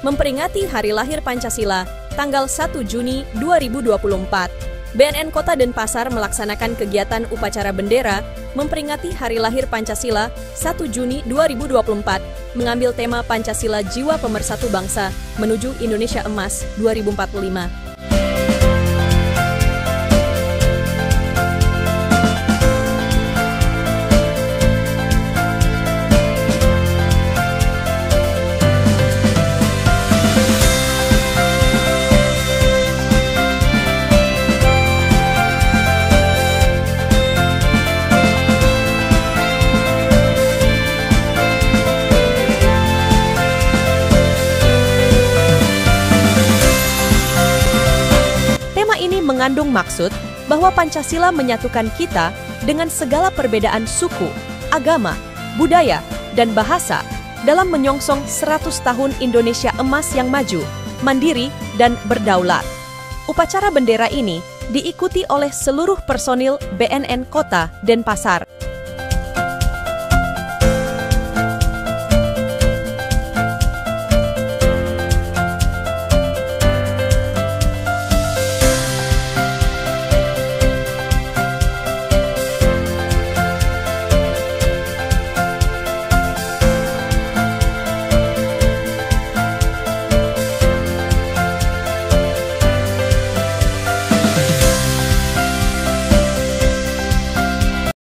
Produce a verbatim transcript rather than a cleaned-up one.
memperingati Hari Lahir Pancasila tanggal satu Juni dua ribu dua puluh empat. B N N Kota Denpasar melaksanakan kegiatan upacara bendera memperingati Hari Lahir Pancasila satu Juni dua ribu dua puluh empat, mengambil tema Pancasila Jiwa Pemersatu Bangsa menuju Indonesia Emas dua ribu empat puluh lima. Mengandung maksud bahwa Pancasila menyatukan kita dengan segala perbedaan suku, agama, budaya, dan bahasa dalam menyongsong seratus tahun Indonesia Emas yang maju, mandiri, dan berdaulat. Upacara bendera ini diikuti oleh seluruh personil B N N Kota Denpasar.